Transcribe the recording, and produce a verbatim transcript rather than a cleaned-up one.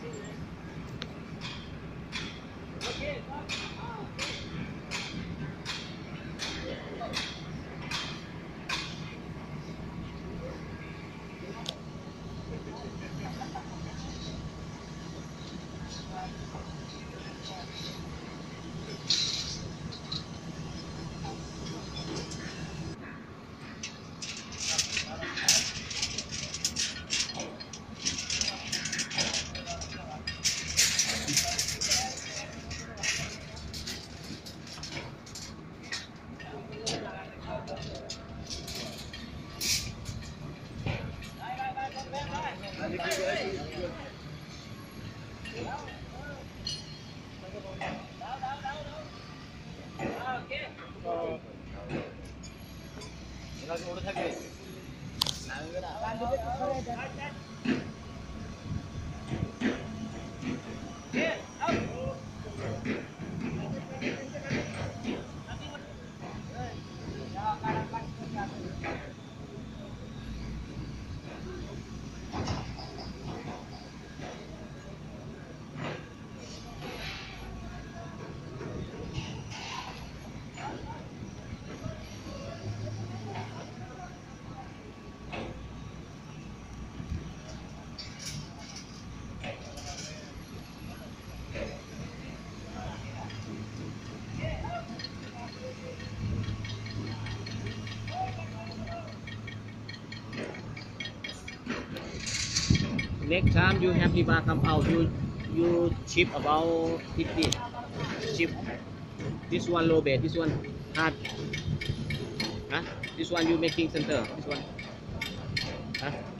Next time you have rebar come out, you you chip about fifty. Chip. This one low bed, this one hard. Huh? This one you making center. This one. Huh?